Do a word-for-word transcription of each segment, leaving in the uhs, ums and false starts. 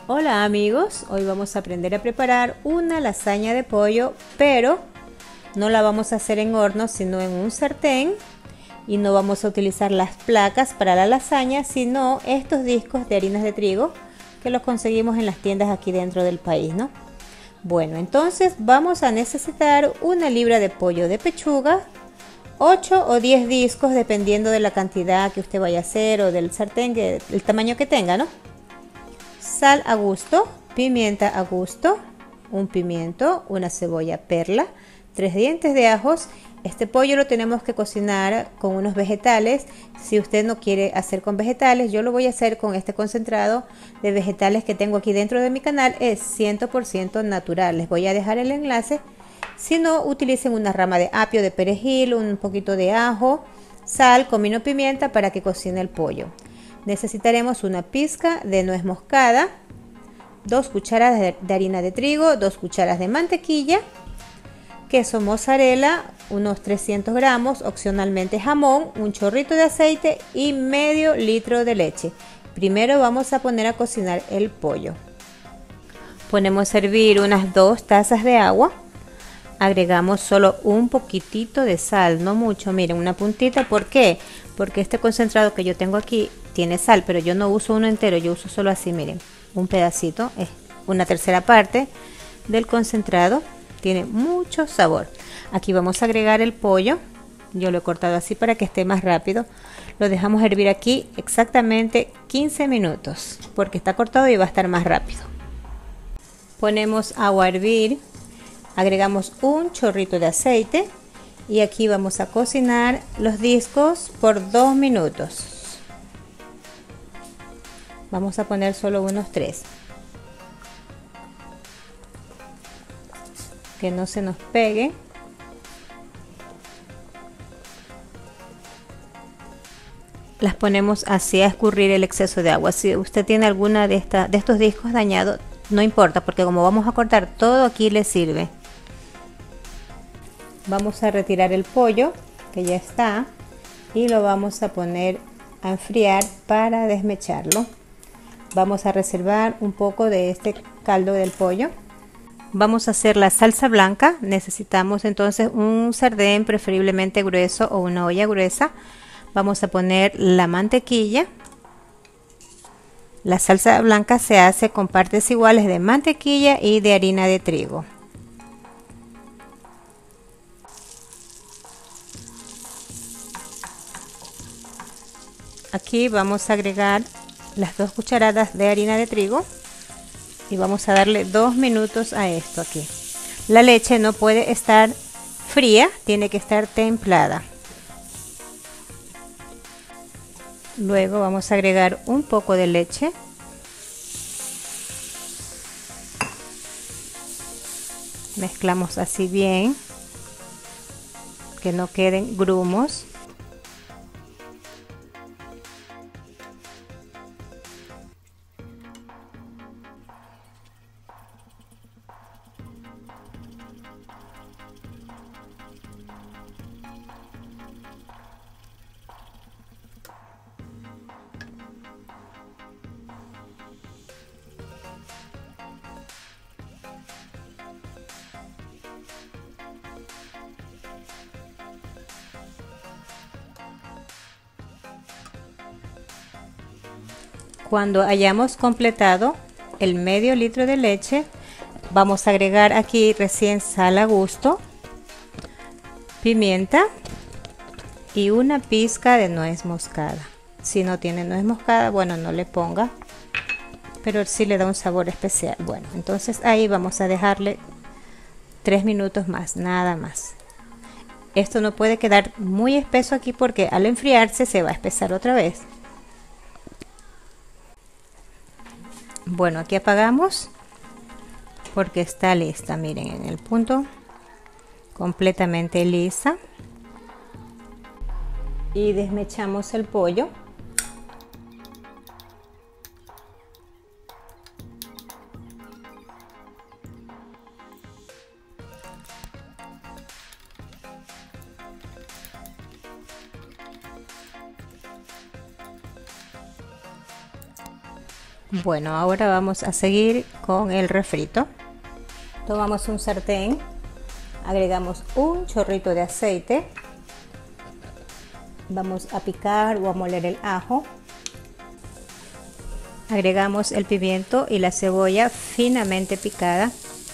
Hola amigos, hoy vamos a aprender a preparar una lasaña de pollo, pero no la vamos a hacer en horno sino en un sartén, y no vamos a utilizar las placas para la lasaña sino estos discos de harinas de trigo que los conseguimos en las tiendas aquí dentro del país, ¿no? Bueno, entonces vamos a necesitar una libra de pollo de pechuga, ocho o diez discos dependiendo de la cantidad que usted vaya a hacer o del sartén, que, el tamaño que tenga, ¿no? Sal a gusto, pimienta a gusto, un pimiento, una cebolla perla, tres dientes de ajos. Este pollo lo tenemos que cocinar con unos vegetales. Si usted no quiere hacer con vegetales, yo lo voy a hacer con este concentrado de vegetales que tengo aquí dentro de mi canal. Es cien por ciento natural. Les voy a dejar el enlace. Si no, utilicen una rama de apio, de perejil, un poquito de ajo, sal, comino, pimienta para que cocine el pollo. Necesitaremos una pizca de nuez moscada, dos cucharadas de harina de trigo, dos cucharadas de mantequilla, queso mozzarella, unos trescientos gramos, opcionalmente jamón, un chorrito de aceite y medio litro de leche. Primero vamos a poner a cocinar el pollo. Ponemos a hervir unas dos tazas de agua. Agregamos solo un poquitito de sal, no mucho, miren, una puntita. ¿Por qué? Porque este concentrado que yo tengo aquí tiene sal, pero yo no uso uno entero, yo uso solo así, miren, un pedacito, es una tercera parte del concentrado, tiene mucho sabor. Aquí vamos a agregar el pollo, yo lo he cortado así para que esté más rápido. Lo dejamos hervir aquí exactamente quince minutos, porque está cortado y va a estar más rápido. Ponemos agua a hervir. Agregamos un chorrito de aceite y aquí vamos a cocinar los discos por dos minutos. Vamos a poner solo unos tres. Que no se nos pegue. Las ponemos así a escurrir el exceso de agua. Si usted tiene alguna de, esta, de estos discos dañados, no importa, porque como vamos a cortar todo, aquí le sirve. Vamos a retirar el pollo que ya está y lo vamos a poner a enfriar para desmecharlo. Vamos a reservar un poco de este caldo del pollo. Vamos a hacer la salsa blanca. Necesitamos entonces un sartén preferiblemente grueso o una olla gruesa. Vamos a poner la mantequilla. La salsa blanca se hace con partes iguales de mantequilla y de harina de trigo. Aquí vamos a agregar las dos cucharadas de harina de trigo y vamos a darle dos minutos a esto aquí. La leche no puede estar fría, tiene que estar templada. Luego vamos a agregar un poco de leche. Mezclamos así bien, que no queden grumos. Cuando hayamos completado el medio litro de leche, vamos a agregar aquí recién sal a gusto, pimienta y una pizca de nuez moscada. Si no tiene nuez moscada, bueno, no le ponga, pero sí le da un sabor especial. Bueno, entonces ahí vamos a dejarle tres minutos más, nada más. Esto no puede quedar muy espeso aquí porque al enfriarse se va a espesar otra vez. Bueno, aquí apagamos porque está lista, miren, en el punto completamente lisa. Y desmechamos el pollo. Bueno, ahora vamos a seguir con el refrito. Tomamos un sartén, agregamos un chorrito de aceite, vamos a picar o a moler el ajo, agregamos el pimiento y la cebolla finamente picada,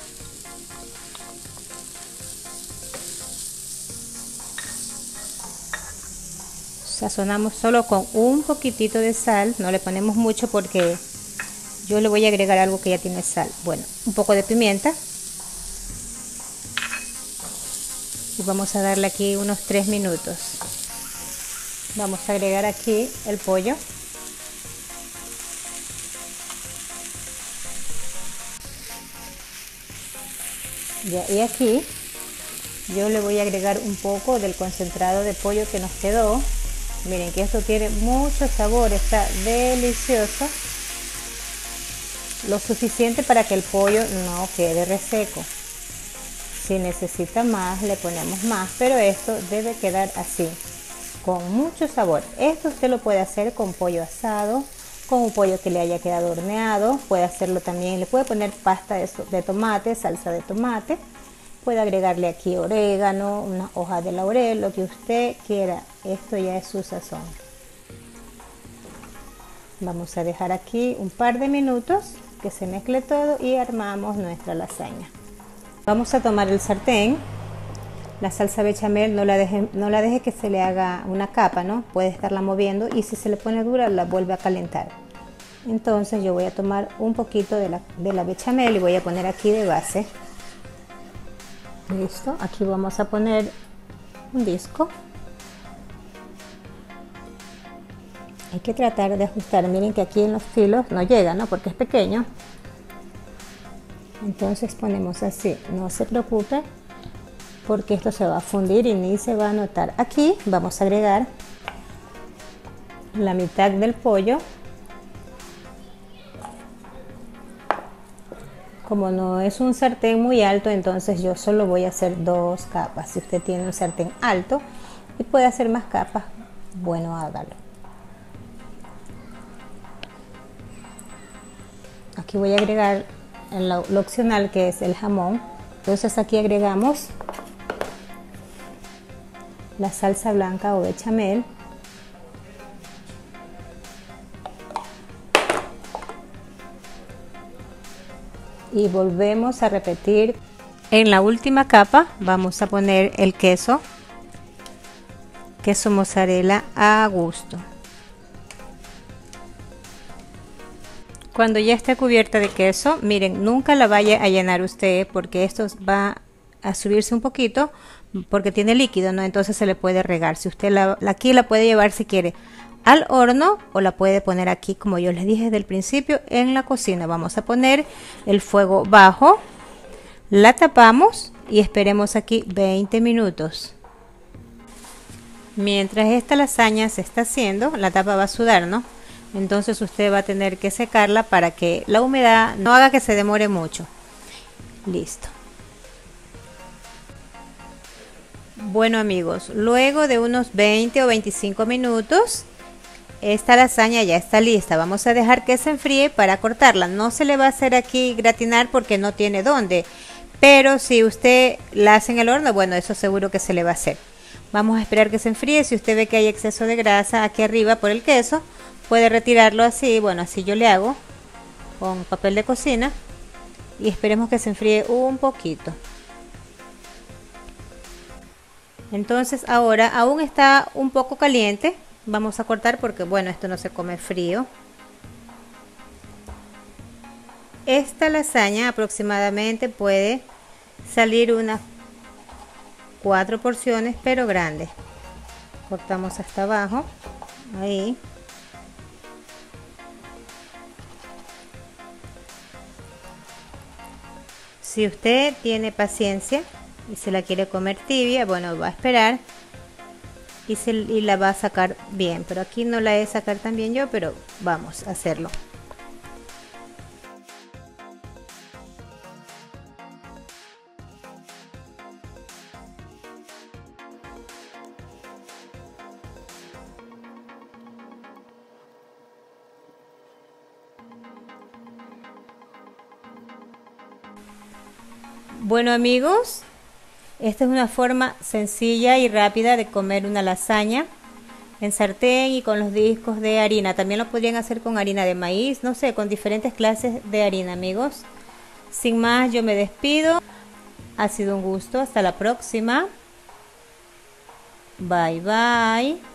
sazonamos solo con un poquitito de sal, no le ponemos mucho porque yo le voy a agregar algo que ya tiene sal. Bueno, un poco de pimienta y vamos a darle aquí unos tres minutos. Vamos a agregar aquí el pollo. Ya, y aquí yo le voy a agregar un poco del concentrado de pollo que nos quedó. Miren que esto tiene mucho sabor, está delicioso. Lo suficiente para que el pollo no quede reseco. Si necesita más, le ponemos más, pero esto debe quedar así, con mucho sabor. Esto usted lo puede hacer con pollo asado, con un pollo que le haya quedado horneado. Puede hacerlo también, le puede poner pasta de, de tomate, salsa de tomate. Puede agregarle aquí orégano, una hoja de laurel, lo que usted quiera. Esto ya es su sazón. Vamos a dejar aquí un par de minutos que se mezcle todo y armamos nuestra lasaña. Vamos a tomar el sartén. La salsa bechamel no la deje, no la deje que se le haga una capa, ¿no? Puede estarla moviendo y si se le pone dura la vuelve a calentar. Entonces yo voy a tomar un poquito de la, de la bechamel y voy a poner aquí de base. Listo, aquí vamos a poner un disco. Hay que tratar de ajustar, miren que aquí en los filos no llega, ¿no? Porque es pequeño. Entonces ponemos así, no se preocupe, porque esto se va a fundir y ni se va a notar. Aquí vamos a agregar la mitad del pollo. Como no es un sartén muy alto, entonces yo solo voy a hacer dos capas. Si usted tiene un sartén alto y puede hacer más capas, bueno, hágalo. Aquí voy a agregar lo, lo opcional, que es el jamón. Entonces aquí agregamos la salsa blanca o bechamel. Y volvemos a repetir. En la última capa vamos a poner el queso, queso mozzarella a gusto. Cuando ya esté cubierta de queso, miren, nunca la vaya a llenar usted porque esto va a subirse un poquito porque tiene líquido, ¿no? Entonces se le puede regar. Si usted la, aquí la puede llevar si quiere al horno o la puede poner aquí, como yo les dije desde el principio, en la cocina. Vamos a poner el fuego bajo, la tapamos y esperemos aquí veinte minutos. Mientras esta lasaña se está haciendo, la tapa va a sudar, ¿no? Entonces usted va a tener que secarla para que la humedad no haga que se demore mucho. Listo. Bueno amigos, luego de unos veinte o veinticinco minutos, esta lasaña ya está lista. Vamos a dejar que se enfríe para cortarla. No se le va a hacer aquí gratinar porque no tiene dónde. Pero si usted la hace en el horno, bueno, eso seguro que se le va a hacer. Vamos a esperar que se enfríe. Si usted ve que hay exceso de grasa aquí arriba por el queso, puede retirarlo así. Bueno, así yo le hago con papel de cocina. Y esperemos que se enfríe un poquito. Entonces ahora aún está un poco caliente. Vamos a cortar porque bueno, esto no se come frío. Esta lasaña aproximadamente puede salir unas cuatro porciones, pero grandes. Cortamos hasta abajo, ahí. Si usted tiene paciencia y se la quiere comer tibia, bueno, va a esperar y, se, y la va a sacar bien. Pero aquí no la he de sacar tan bien yo, pero vamos a hacerlo. Bueno amigos, esta es una forma sencilla y rápida de comer una lasaña en sartén y con los discos de harina. También lo podrían hacer con harina de maíz, no sé, con diferentes clases de harina amigos. Sin más, yo me despido. Ha sido un gusto, hasta la próxima. Bye bye.